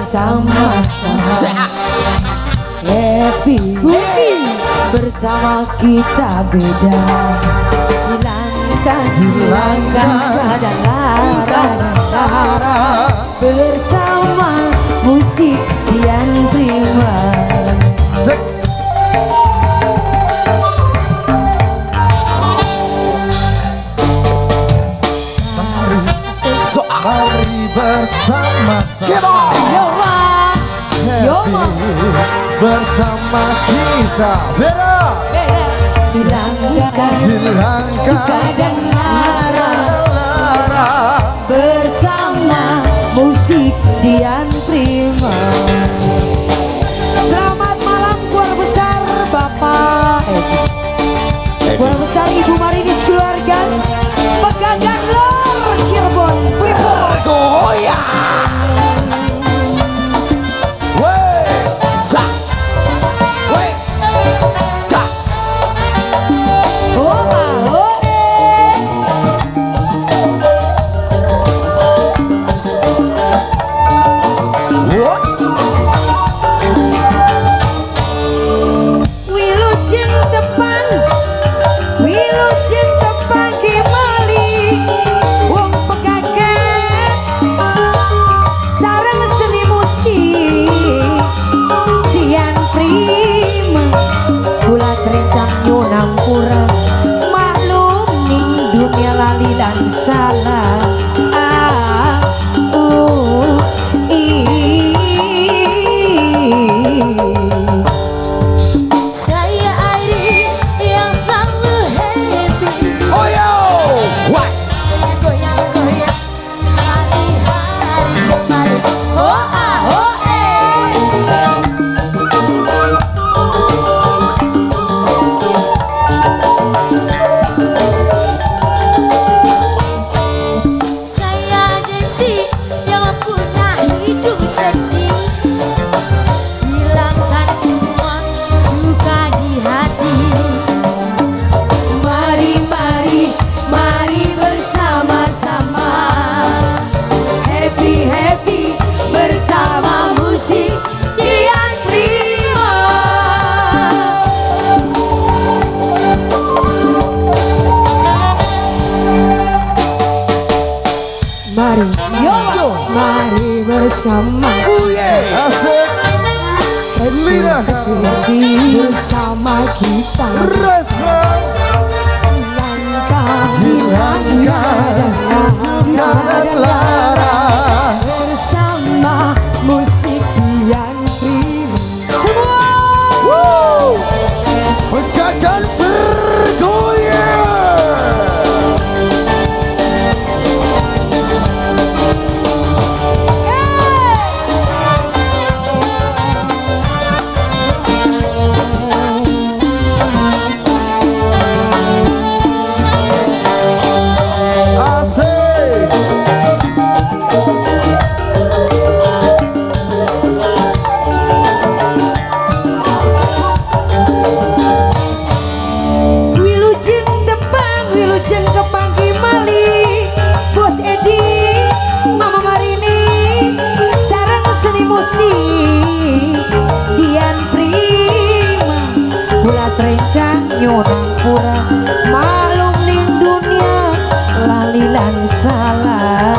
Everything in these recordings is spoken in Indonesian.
bersama-sama. Happy bersama kita beda. Hilangkan kadang lara. Bersama musik Dian Prima. Mari bersama-sama. Happy bersama kita beda. Hilangkan kadang lara. Bersama musik Dian Prima. Selamat malam keluarga besar Bapak keluarga besar Ibu Marinis keluarga Pegagan Lor Cirebon bergoyang. Mari bersama bersama kita hilangkan kadang lara. Bersama musik Dian Prima. Semua Pegagan bergoyang. Pura malum ning dunia lalilan salah.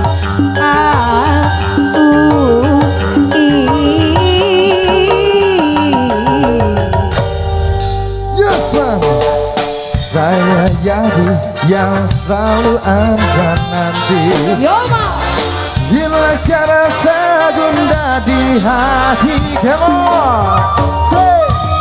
Yes man, saya jadi yang selalu ada nanti. Hilangkan rasa gundah di hati. Come on, say.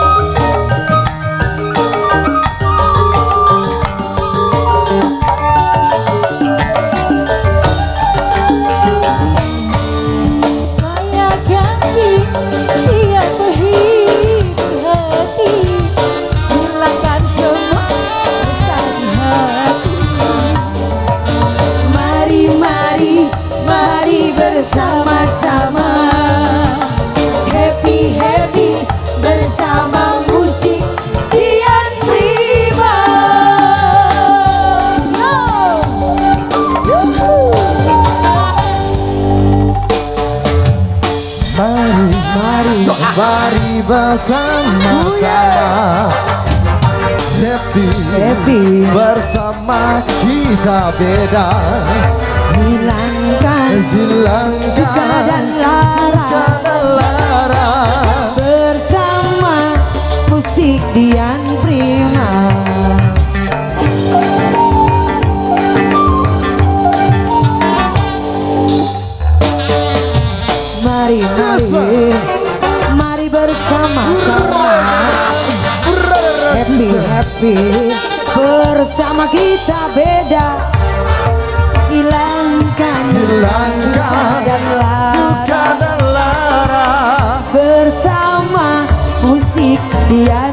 Mari bersama-sama, happy bersama. Mari bersama-sama happy bersama kita beda. Hilangkan duka dan lara bersama musik Dian Prima. Mari bersama-sama happy bersama kita beda. Hilangkan duka dan lara bersama musik Dian